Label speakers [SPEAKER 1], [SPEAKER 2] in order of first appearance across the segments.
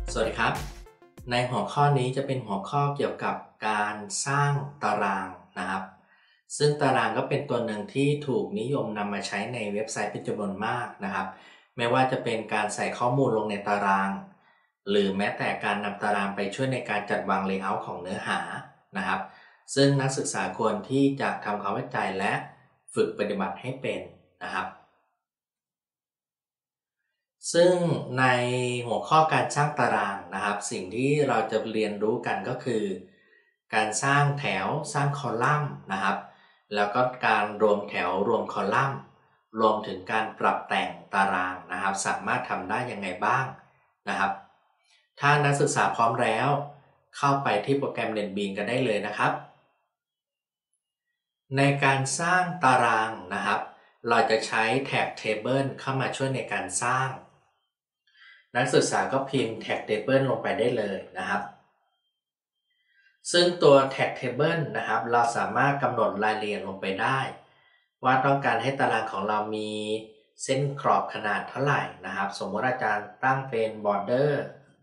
[SPEAKER 1] สวัสดีครับในหัวข้อนี้จะเป็นหัวข้อเกี่ยวกับการสร้างตารางนะครับซึ่งตารางก็เป็นตัวหนึ่งที่ถูกนิยมนำมาใช้ในเว็บไซต์เป็นจำนวนมากนะครับไม่ว่าจะเป็นการใส่ข้อมูลลงในตารางหรือแม้แต่การนำตารางไปช่วยในการจัดวางเลเยอร์ของเนื้อหานะครับซึ่งนักศึกษาควรที่จะทำความเข้าใจและฝึกปฏิบัติให้เป็นนะครับซึ่งในหัวข้อการสร้างตารางนะครับสิ่งที่เราจะเรียนรู้กันก็คือการสร้างแถวสร้างคอลัมน์นะครับแล้วก็การรวมแถวรวมคอลัมน์รวมถึงการปรับแต่งตารางนะครับสามารถทำได้ยังไงบ้างนะครับถ้านักศึกษาพร้อมแล้วเข้าไปที่โปรแกรม NetBeans กันได้เลยนะครับในการสร้างตารางนะครับเราจะใช้แท็ก Table เข้ามาช่วยในการสร้างนักศึกษาก็พิมพ์แท็ก Table ลงไปได้เลยนะครับซึ่งตัวแท็ก Table นะครับเราสามารถกำหนดรายละเอียดลงไปได้ว่าต้องการให้ตารางของเรามีเส้นกรอบขนาดเท่าไหร่นะครับสมมติอาจารย์ตั้งเป็น border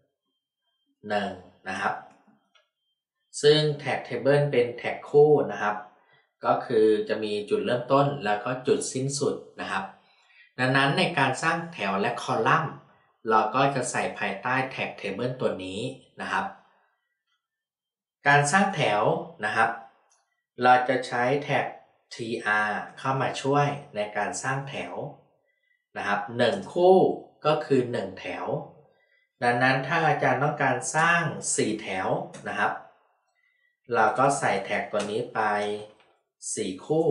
[SPEAKER 1] 1นะครับซึ่งแท็ก Table เป็นแท็กคู่นะครับก็คือจะมีจุดเริ่มต้นแล้วก็จุดสิ้นสุดนะครับดังนั้นในการสร้างแถวและคอลัมน์เราก็จะใส่ภายใต้แท็ก Table ตัวนี้นะครับการสร้างแถวนะครับเราจะใช้แท็ก tr เข้ามาช่วยในการสร้างแถวนะครับ1คู่ก็คือ1แถวดังนั้นถ้าอาจารย์ต้องการสร้าง4แถวนะครับเราก็ใส่แท็กตัวนี้ไป4คู่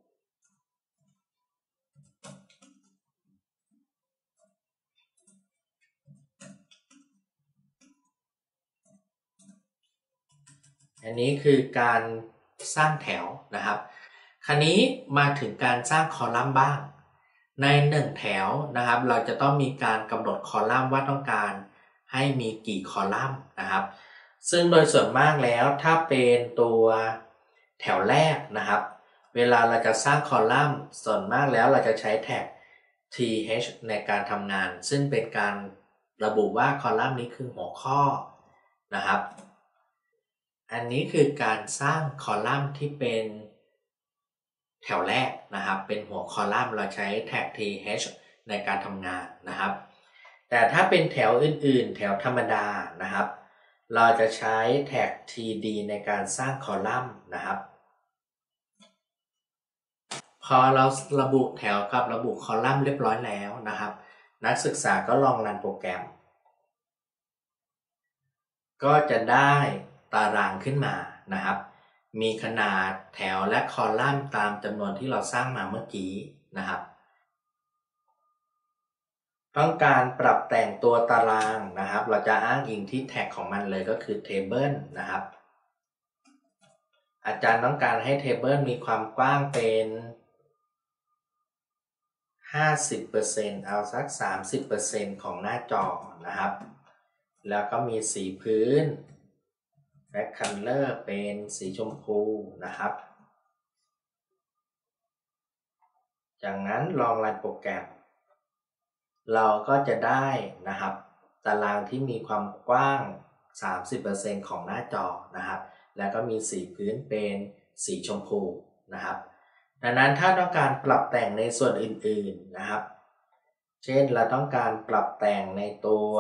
[SPEAKER 1] อันนี้คือการสร้างแถวนะครับคราวนี้มาถึงการสร้างคอลัมน์บ้างใน1แถวนะครับเราจะต้องมีการกำหนดคอลัมน์ว่าต้องการให้มีกี่คอลัมน์นะครับซึ่งโดยส่วนมากแล้วถ้าเป็นตัวแถวแรกนะครับเวลาเราจะสร้างคอลัมน์ส่วนมากแล้วเราจะใช้แท็ก th ในการทำงานซึ่งเป็นการระบุว่าคอลัมน์นี้คือหัวข้อนะครับอันนี้คือการสร้างคอลัมน์ที่เป็นแถวแรกนะครับเป็นหัวคอลัมน์เราใช้แท็ก th ในการทำงานนะครับแต่ถ้าเป็นแถวอื่นๆแถวธรรมดานะครับเราจะใช้แท็ก td ในการสร้างคอลัมน์นะครับพอเราระบุแถวกับระบุคอลัมน์เรียบร้อยแล้วนะครับนักศึกษาก็ลองรันโปรแกรมก็จะได้ตารางขึ้นมานะครับมีขนาดแถวและคอลัมน์ตามจำนวนที่เราสร้างมาเมื่อกี้นะครับต้องการปรับแต่งตัวตารางนะครับเราจะอ้างอิงที่แท็กของมันเลยก็คือ Table นะครับอาจารย์ต้องการให้ Table มีความกว้างเป็น50% เอาสัก 30% ของหน้าจอนะครับแล้วก็มีสีพื้น Back Color เป็นสีชมพูนะครับจากนั้นลองรันโปรแกรมเราก็จะได้นะครับตารางที่มีความกว้าง 30% ของหน้าจอนะครับแล้วก็มีสีพื้นเป็นสีชมพูนะครับดังนั้นถ้าต้องการปรับแต่งในส่วนอื่นๆนะครับเช่นเราต้องการปรับแต่งในตัว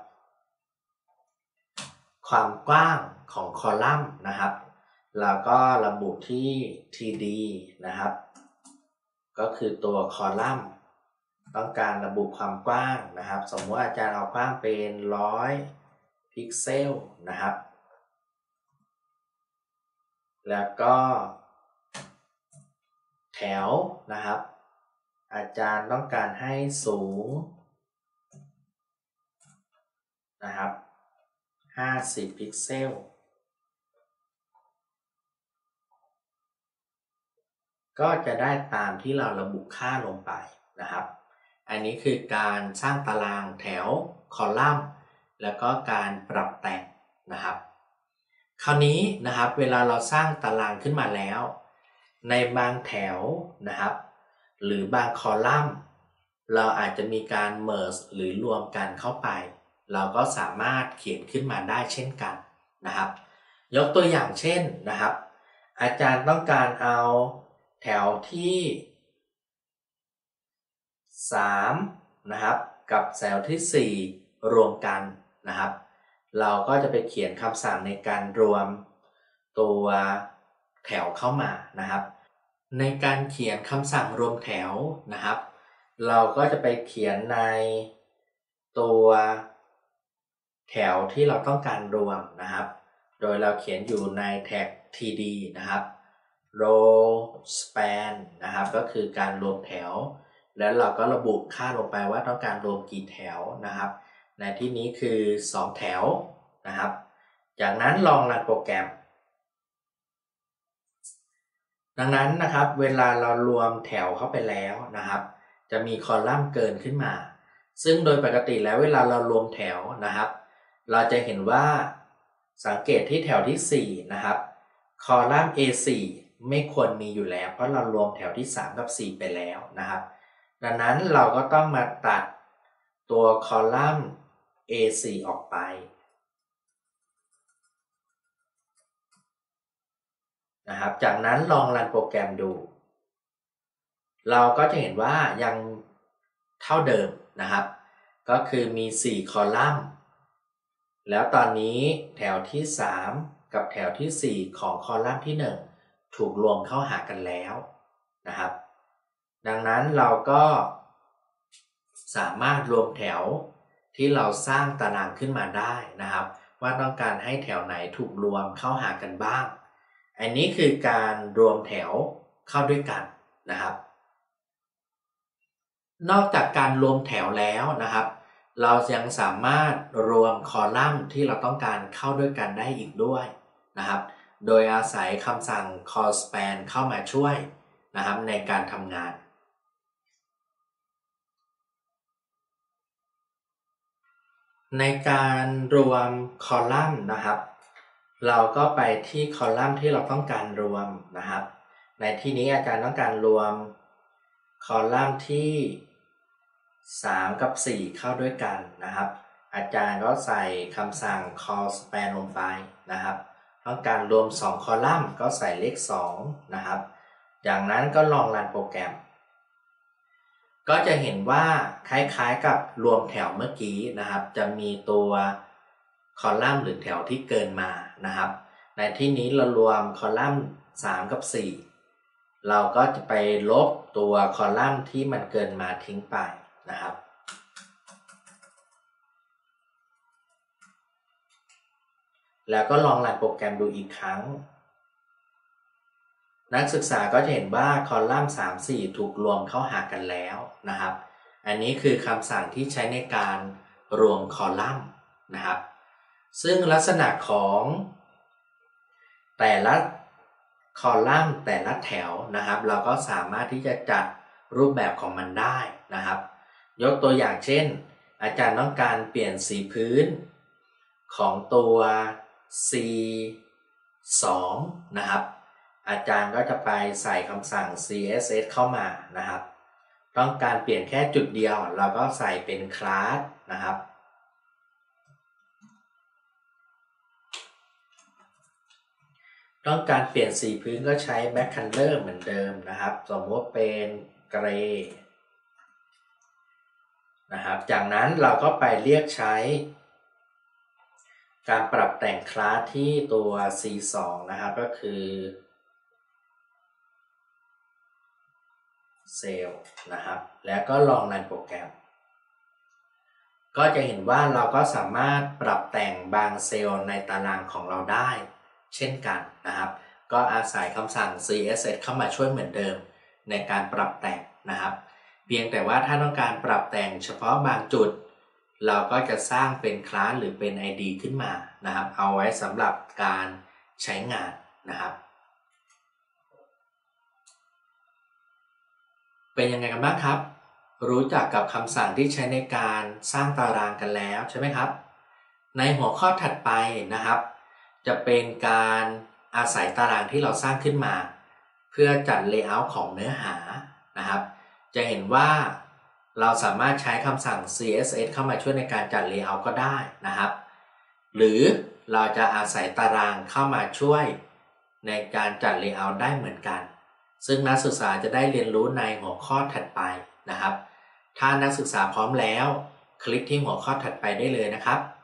[SPEAKER 1] ความกว้างของคอลัมน์นะครับเราก็ระบุที่ td นะครับก็คือตัวคอลัมน์ต้องการระบุความกว้างนะครับสมมติอาจารย์เอากว้างเป็น100พิกเซลนะครับแล้วก็แถวนะครับอาจารย์ต้องการให้สูงนะครับ50พิกเซลก็จะได้ตามที่เราระบุค่าลงไปนะครับอันนี้คือการสร้างตารางแถวคอลัมน์แล้วก็การปรับแต่งนะครับคราวนี้นะครับเวลาเราสร้างตารางขึ้นมาแล้วในบางแถวนะครับหรือบางคอลัมน์เราอาจจะมีการ merge หรือรวมกันเข้าไปเราก็สามารถเขียนขึ้นมาได้เช่นกันนะครับยกตัวอย่างเช่นนะครับอาจารย์ต้องการเอาแถวที่3นะครับกับแถวที่4รวมกันนะครับเราก็จะไปเขียนคำสั่งในการรวมตัวแถวเข้ามานะครับในการเขียนคำสั่งรวมแถวนะครับเราก็จะไปเขียนในตัวแถวที่เราต้องการรวมนะครับโดยเราเขียนอยู่ในแท็ก td นะครับ row span นะครับก็คือการรวมแถวแล้วเราก็ระบุค่าลงไปว่าต้องการรวมกี่แถวนะครับในที่นี้คือ2แถวนะครับจากนั้นลองรันโปรแกรมดังนั้นนะครับเวลาเรารวมแถวเข้าไปแล้วนะครับจะมีคอลัมน์เกินขึ้นมาซึ่งโดยปกติแล้วเวลาเรารวมแถวนะครับเราจะเห็นว่าสังเกตที่แถวที่4นะครับคอลัมน์ A4 ไม่ควรมีอยู่แล้วเพราะเรารวมแถวที่3กับ4ไปแล้วนะครับดังนั้นเราก็ต้องมาตัดตัวคอลัมน์ A4 ออกไปนะครับจากนั้นลองรันโปรแกรมดูเราก็จะเห็นว่ายังเท่าเดิมนะครับก็คือมี4คอลัมน์แล้วตอนนี้แถวที่3กับแถวที่4ของคอลัมน์ที่1ถูกรวมเข้าหากันแล้วนะครับดังนั้นเราก็สามารถรวมแถวที่เราสร้างตารางขึ้นมาได้นะครับว่าต้องการให้แถวไหนถูกรวมเข้าหากันบ้างอันนี้คือการรวมแถวเข้าด้วยกันนะครับนอกจากการรวมแถวแล้วนะครับเรายังสามารถรวมคอลัมน์ที่เราต้องการเข้าด้วยกันได้อีกด้วยนะครับโดยอาศัยคำสั่ง call span เข้ามาช่วยนะครับในการทำงานในการรวมคอลัมน์นะครับเราก็ไปที่คอลัมน์ที่เราต้องการรวมนะครับในที่นี้อาจารย์ต้องการรวมคอลัมน์ที่3กับ4เข้าด้วยกันนะครับอาจารย์ก็ใส่คำสั่ง call span ลงไปนะครับต้องการรวม2คอลัมน์ก็ใส่เลข2นะครับจากนั้นก็ลองรันโปรแกรมก็จะเห็นว่าคล้ายๆกับรวมแถวเมื่อกี้นะครับจะมีตัวคอลัมน์หรือแถวที่เกินมานะครับในที่นี้เรารวมคอลัมน์3กับ4เราก็จะไปลบตัวคอลัมน์ที่มันเกินมาทิ้งไปนะครับแล้วก็ลองรันโปรแกรมดูอีกครั้งนักศึกษาก็จะเห็นว่าคอลัมน์3 4ถูกรวมเข้าหากันแล้วนะครับอันนี้คือคำสั่งที่ใช้ในการรวมคอลัมน์นะครับซึ่งลักษณะของแต่ละคอลัมน์แต่ละแถวนะครับเราก็สามารถที่จะจัดรูปแบบของมันได้นะครับยกตัวอย่างเช่นอาจารย์ต้องการเปลี่ยนสีพื้นของตัว C2 นะครับอาจารย์ก็จะไปใส่คำสั่ง css เข้ามานะครับต้องการเปลี่ยนแค่จุดเดียวเราก็ใส่เป็นคลาสนะครับต้องการเปลี่ยนสีพื้นก็ใช้ back color เหมือนเดิมนะครับสมมติเป็นเกรย์นะครับจากนั้นเราก็ไปเรียกใช้การปรับแต่งคลาสที่ตัว C2 นะครับก็คือเซลล์นะครับแล้วก็ลองรันโปรแกรมก็จะเห็นว่าเราก็สามารถปรับแต่งบางเซลล์ในตารางของเราได้เช่นกันนะครับก็อาศัยคำสั่ง css เข้ามาช่วยเหมือนเดิมในการปรับแต่งนะครับเพียงแต่ว่าถ้าต้องการปรับแต่งเฉพาะบางจุดเราก็จะสร้างเป็นคลาสหรือเป็น ID ขึ้นมานะครับเอาไว้สำหรับการใช้งานนะครับเป็นยังไงกันบ้างครับรู้จักกับคำสั่งที่ใช้ในการสร้างตารางกันแล้วใช่ไหมครับในหัวข้อถัดไปนะครับจะเป็นการอาศัยตารางที่เราสร้างขึ้นมาเพื่อจัดเลเยอร์ของเนื้อหานะครับจะเห็นว่าเราสามารถใช้คำสั่ง CSS เข้ามาช่วยในการจัด Layout ก็ได้นะครับหรือเราจะอาศัยตารางเข้ามาช่วยในการจัด Layout ได้เหมือนกันซึ่งนักศึกษาจะได้เรียนรู้ในหัวข้อถัดไปนะครับถ้านักศึกษาพร้อมแล้วคลิกที่หัวข้อถัดไปได้เลยนะครับ